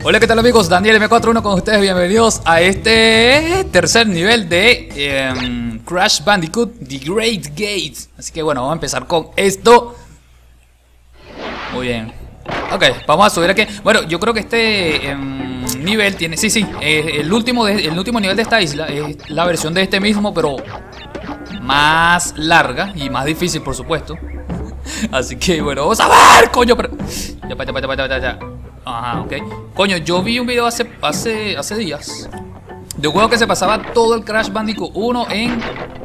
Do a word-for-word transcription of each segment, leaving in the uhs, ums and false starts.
Hola, ¿qué tal amigos? Daniel M cuarenta y uno con ustedes, bienvenidos a este tercer nivel de eh, Crash Bandicoot The Great Gate. Así que bueno, vamos a empezar con esto. Muy bien. Ok, vamos a subir aquí. Bueno, yo creo que este eh, nivel tiene... Sí, sí, eh, el, último de, el último nivel de esta isla es la versión de este mismo, pero más larga y más difícil, por supuesto. Así que bueno, vamos a ver, coño, pero... Ya, ya, ya, ya, ya, ya. Ajá, ok. Coño, yo vi un video hace, hace, hace días de un juego que se pasaba todo el Crash Bandicoot uno en...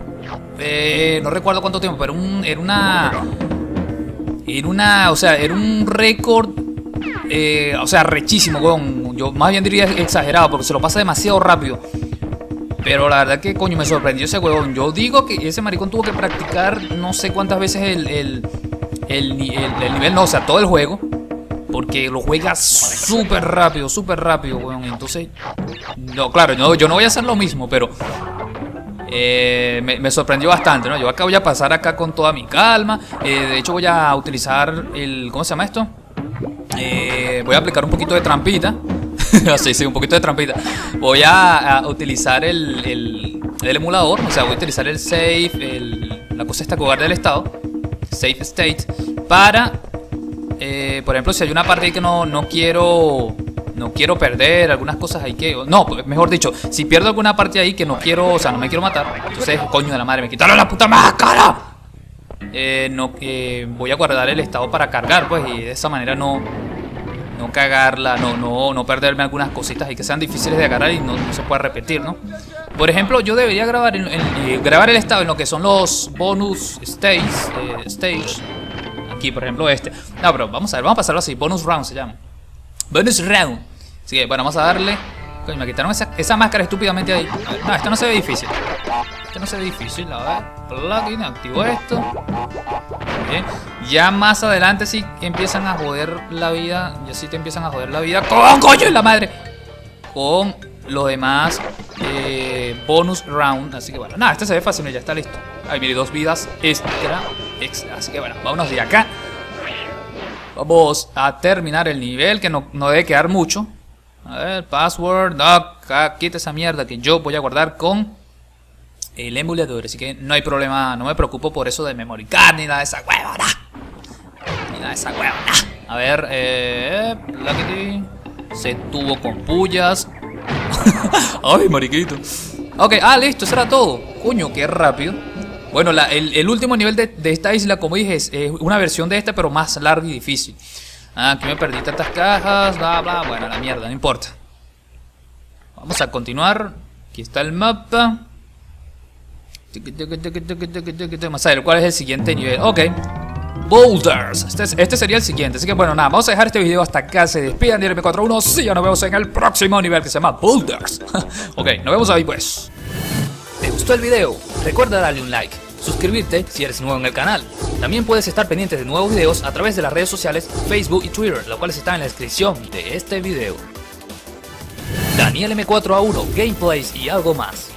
Eh, no recuerdo cuánto tiempo, pero un, era una... Era una... O sea, era un récord... Eh, o sea, rechísimo, weón. Yo más bien diría exagerado, porque se lo pasa demasiado rápido. Pero la verdad que, coño, me sorprendió ese huevón. Yo digo que ese maricón tuvo que practicar no sé cuántas veces el, el, el, el, el nivel, no, o sea, todo el juego. Porque lo juega súper rápido, súper rápido, weón. Entonces, no, claro, no, yo no voy a hacer lo mismo, pero eh, me, me sorprendió bastante, ¿no? Yo acá voy a pasar acá con toda mi calma. Eh, de hecho, voy a utilizar el... ¿Cómo se llama esto? Eh, voy a aplicar un poquito de trampita. Sí, sí, un poquito de trampita. Voy a, a utilizar el, el, el emulador. O sea, voy a utilizar el save, el, la cosa esta que guarda el estado, save state, para... Eh, por ejemplo, si hay una parte ahí que no, no quiero no quiero perder, algunas cosas ahí que... No, mejor dicho, si pierdo alguna parte ahí que no quiero, o sea, no me quiero matar, entonces, coño de la madre, me quitaron la puta máscara. Eh, no, eh, voy a guardar el estado para cargar, pues, y de esa manera no no cagarla, no, no, no perderme algunas cositas y que sean difíciles de agarrar y no, no se pueda repetir, ¿no? Por ejemplo, yo debería grabar, en, en, eh, grabar el estado en lo que son los bonus stages, eh, stage. Aquí, por ejemplo, este. No, pero vamos a ver, vamos a pasarlo así. Bonus round se llama. Bonus round. Así que, bueno, vamos a darle. Coño, me quitaron esa, esa máscara estúpidamente ahí. A ver, no, esto no se ve difícil. Esto no se ve difícil. A ver, plugin, activo esto. Bien. Ya más adelante sí empiezan a joder la vida. Ya sí te empiezan a joder la vida. ¡Con coño en la madre! Con lo demás eh, bonus round. Así que bueno, nada, este se ve fácil, ya está listo. Ahí mire, dos vidas extra, extra. Así que bueno, vámonos de acá. Vamos a terminar el nivel, que no, no debe quedar mucho. A ver, password. No, acá, quita esa mierda que yo voy a guardar con el emulador. Así que no hay problema, no me preocupo por eso de memory card ni nada de esa hueva. Ni nada de esa hueva. A ver, eh. Se tuvo con pullas. Ay, mariquito. Ok, ah, listo, eso era todo. Coño, qué rápido. Bueno, la, el, el último nivel de, de esta isla, como dije, es, es una versión de esta, pero más larga y difícil. Ah, aquí me perdí tantas cajas, bla, bla. Bueno, la mierda, no importa. Vamos a continuar. Aquí está el mapa. Vamos a ver cuál es el siguiente nivel. Ok. Boulders. Este, este sería el siguiente. Así que bueno, nada, vamos a dejar este video hasta acá. Se despidan de M cuarenta y uno. Sí, ya nos vemos en el próximo nivel que se llama Boulders. Ok, nos vemos ahí pues. ¿Te gustó el video? Recuerda darle un like, suscribirte si eres nuevo en el canal. También puedes estar pendiente de nuevos videos a través de las redes sociales Facebook y Twitter, los cuales están en la descripción de este video. Daniel M cuarenta y uno, gameplays y algo más.